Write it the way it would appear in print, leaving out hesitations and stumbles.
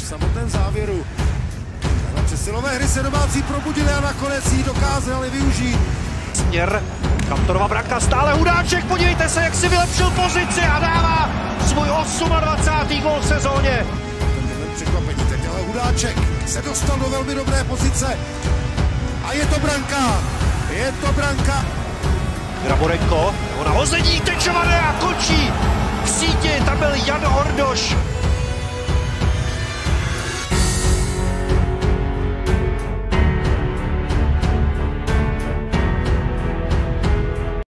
v samotném závěru. Na přesilové hry se domácí probudili a nakonec ji dokázali využít. Směr, Kantorova branka, stále Hudáček, podívejte se, jak si vylepšil pozici a dává svůj 28. gól v sezóně. Ten překvapení teď, ale Hudáček se dostal do velmi dobré pozice. A je to branka, je to branka. Graborenko, nahození, Tečované a končí v síti, tam byl Jan Hordoš.